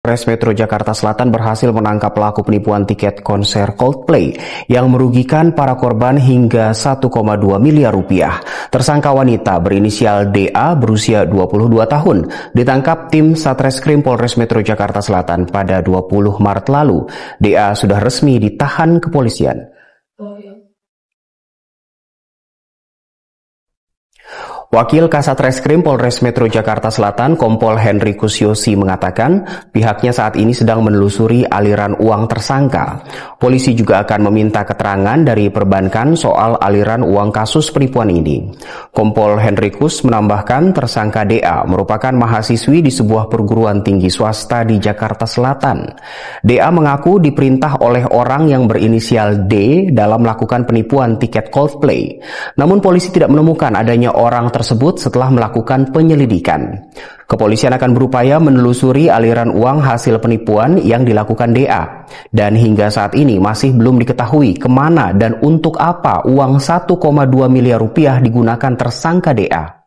Polres Metro Jakarta Selatan berhasil menangkap pelaku penipuan tiket konser Coldplay yang merugikan para korban hingga 1,2 miliar rupiah. Tersangka wanita berinisial DA berusia 22 tahun ditangkap tim Satreskrim Polres Metro Jakarta Selatan pada 20 Maret lalu. DA sudah resmi ditahan kepolisian. Wakil Kasat Reskrim Polres Metro Jakarta Selatan, Kompol Henrikus Yosi mengatakan pihaknya saat ini sedang menelusuri aliran uang tersangka. Polisi juga akan meminta keterangan dari perbankan soal aliran uang kasus penipuan ini. Kompol Henrikus menambahkan tersangka DA merupakan mahasiswi di sebuah perguruan tinggi swasta di Jakarta Selatan. DA mengaku diperintah oleh orang yang berinisial D dalam melakukan penipuan tiket Coldplay. Namun polisi tidak menemukan adanya orang tersebut setelah melakukan penyelidikan. Kepolisian akan berupaya menelusuri aliran uang hasil penipuan yang dilakukan DA. Dan hingga saat ini masih belum diketahui kemana dan untuk apa uang 1,2 miliar rupiah digunakan tersangka DA.